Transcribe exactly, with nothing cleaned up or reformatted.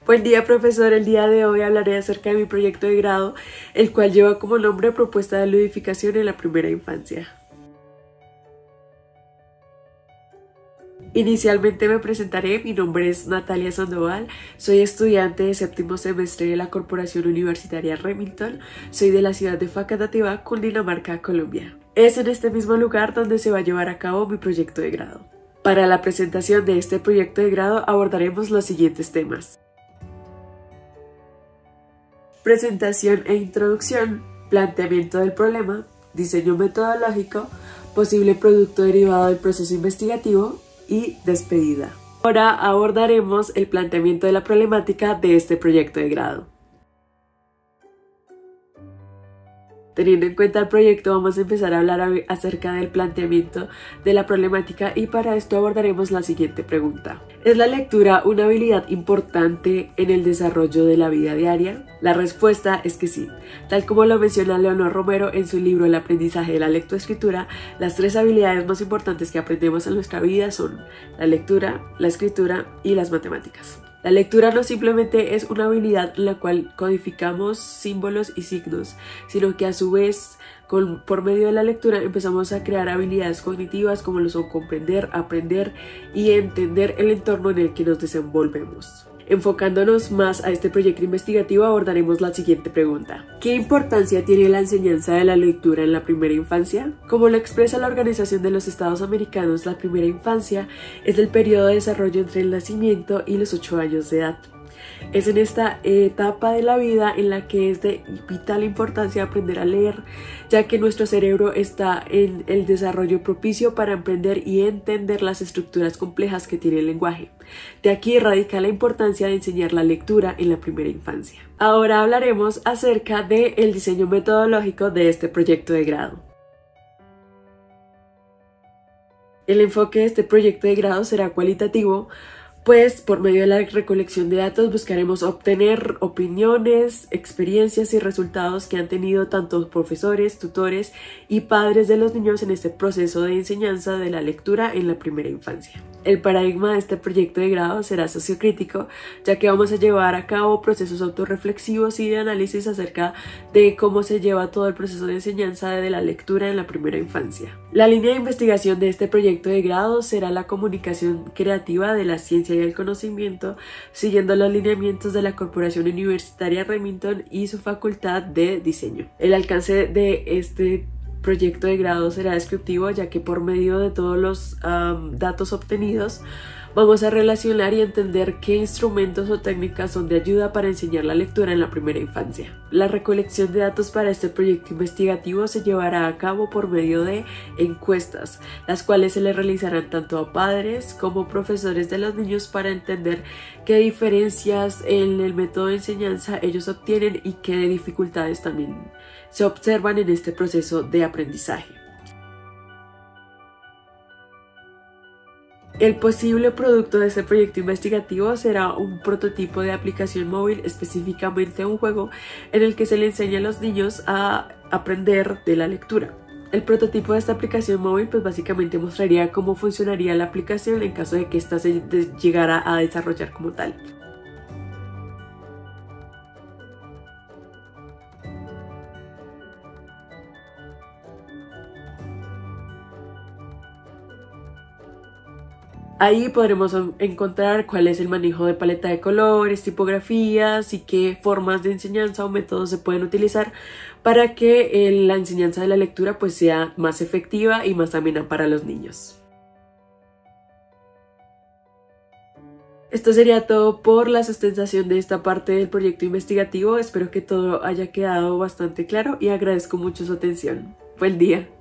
Buen día, profesor. El día de hoy hablaré acerca de mi proyecto de grado, el cual lleva como nombre Propuesta de ludificación en la primera infancia. Inicialmente me presentaré, mi nombre es Natalia Sandoval, soy estudiante de séptimo semestre de la Corporación Universitaria Remington, soy de la ciudad de Facatativá, Cundinamarca, Colombia. Es en este mismo lugar donde se va a llevar a cabo mi proyecto de grado. Para la presentación de este proyecto de grado abordaremos los siguientes temas: presentación e introducción, planteamiento del problema, diseño metodológico, posible producto derivado del proceso investigativo y despedida. Ahora abordaremos el planteamiento de la problemática de este proyecto de grado. Teniendo en cuenta el proyecto, vamos a empezar a hablar acerca del planteamiento de la problemática y para esto abordaremos la siguiente pregunta. ¿Es la lectura una habilidad importante en el desarrollo de la vida diaria? La respuesta es que sí. Tal como lo menciona Leonor Romero en su libro El aprendizaje de la lectoescritura, las tres habilidades más importantes que aprendemos en nuestra vida son la lectura, la escritura y las matemáticas. La lectura no simplemente es una habilidad en la cual codificamos símbolos y signos, sino que a su vez, con, por medio de la lectura empezamos a crear habilidades cognitivas como lo son comprender, aprender y entender el entorno en el que nos desenvolvemos. Enfocándonos más a este proyecto investigativo, abordaremos la siguiente pregunta. ¿Qué importancia tiene la enseñanza de la lectura en la primera infancia? Como lo expresa la Organización de los Estados Americanos, la primera infancia es el periodo de desarrollo entre el nacimiento y los ocho años de edad. Es en esta etapa de la vida en la que es de vital importancia aprender a leer, ya que nuestro cerebro está en el desarrollo propicio para aprender y entender las estructuras complejas que tiene el lenguaje. De aquí radica la importancia de enseñar la lectura en la primera infancia. Ahora hablaremos acerca del diseño metodológico de este proyecto de grado. El enfoque de este proyecto de grado será cualitativo, pues por medio de la recolección de datos buscaremos obtener opiniones, experiencias y resultados que han tenido tanto profesores, tutores y padres de los niños en este proceso de enseñanza de la lectura en la primera infancia. El paradigma de este proyecto de grado será sociocrítico, ya que vamos a llevar a cabo procesos autorreflexivos y de análisis acerca de cómo se lleva todo el proceso de enseñanza de la lectura en la primera infancia. La línea de investigación de este proyecto de grado será la comunicación creativa de la ciencia y el conocimiento, siguiendo los lineamientos de la Corporación Universitaria Remington y su facultad de diseño. El alcance de este proyecto de grado será descriptivo, ya que por medio de todos los um, datos obtenidos vamos a relacionar y entender qué instrumentos o técnicas son de ayuda para enseñar la lectura en la primera infancia. La recolección de datos para este proyecto investigativo se llevará a cabo por medio de encuestas, las cuales se le realizarán tanto a padres como profesores de los niños para entender qué diferencias en el método de enseñanza ellos obtienen y qué dificultades también se observan en este proceso de aprendizaje. El posible producto de este proyecto investigativo será un prototipo de aplicación móvil, específicamente un juego en el que se le enseña a los niños a aprender de la lectura. El prototipo de esta aplicación móvil pues básicamente mostraría cómo funcionaría la aplicación en caso de que ésta se llegara a desarrollar como tal. Ahí podremos encontrar cuál es el manejo de paleta de colores, tipografías y qué formas de enseñanza o métodos se pueden utilizar para que eh, la enseñanza de la lectura pues sea más efectiva y más amena para los niños. Esto sería todo por la sustentación de esta parte del proyecto investigativo. Espero que todo haya quedado bastante claro y agradezco mucho su atención. Buen día.